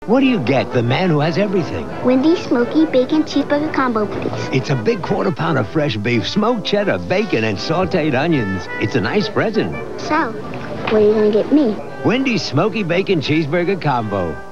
What do you get, the man who has everything? Wendy's Smoky Bacon Cheeseburger Combo, please. It's a big quarter-pound of fresh beef, smoked cheddar, bacon, and sautéed onions. It's a nice present. So, what are you going to get me? Wendy's Smoky Bacon Cheeseburger Combo.